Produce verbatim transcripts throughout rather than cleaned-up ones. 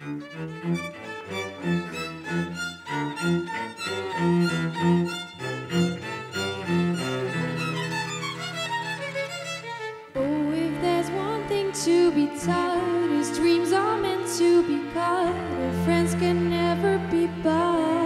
Oh, if there's one thing to be taught, is dreams are meant to be caught, or friends can never be bought.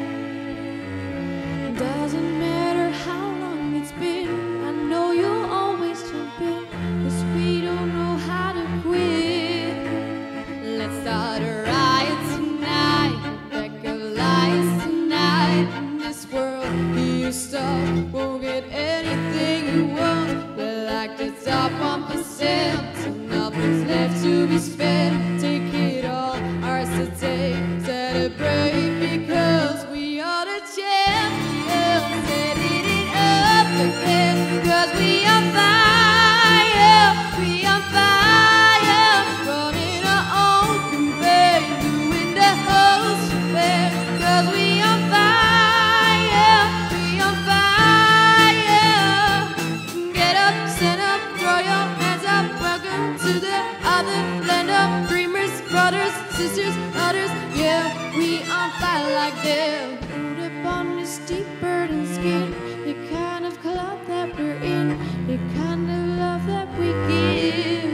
Doesn't matter how long it's been, I know you'll always jump in, 'cause we don't know how to quit. Let's start a riot tonight, a pack of lions tonight. In this world, you stop, won't get anything you want. We're like the top one percent, so nothing's left to be spent. Take it all, ours to take, celebrate because we are the champions. Setting it up again, 'cause we on fire, we on fire. Running our own campaign, doing the whole shebang. 'Cause we on fire, we on fire. Get up, stand up, throw your hands up. Welcome to the other land of dreamers, brothers, sisters, others. Yeah, we on fire like them. Put upon this deep burden skin, the kind of club that we're in, the kind of love that we give.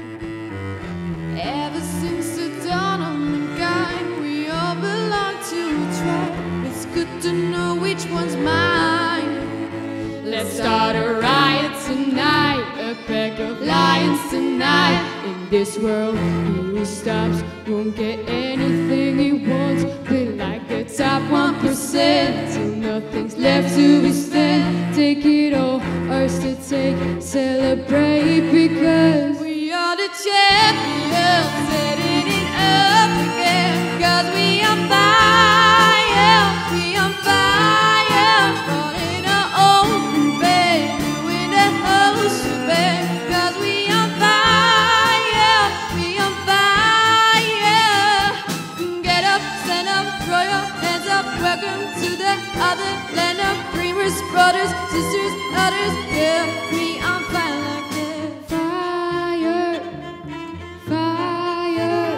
Ever since the dawn of mankind, we all belong to a tribe. It's good to know which one's mine. Let's start a riot tonight, a pack of lions tonight. In this world, he who stops won't get anything he wants. We're like the top one percent, till nothing's left to be spent. Take it all, ours to take, celebrate because we are the champions. Setting it up again, 'cause we on fire, we on fire. Running our own campaign, doing the whole shebang. 'Cause we on fire, we on fire. Get up, stand up, throw your hands up. Welcome to the other land of dreamers, brothers, sisters, others. Yeah, we on fire like that. Fire, fire,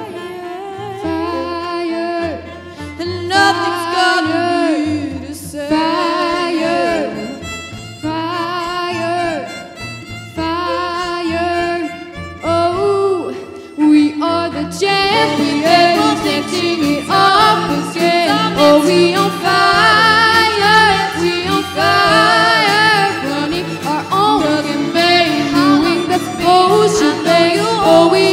fire. And nothing's gonna be the same. Fire, fire, fire. Oh, we are the champions, taking it off again. Oh, we on fire, we on fire. Running our own campaign, doing the whole shebang. Oh, we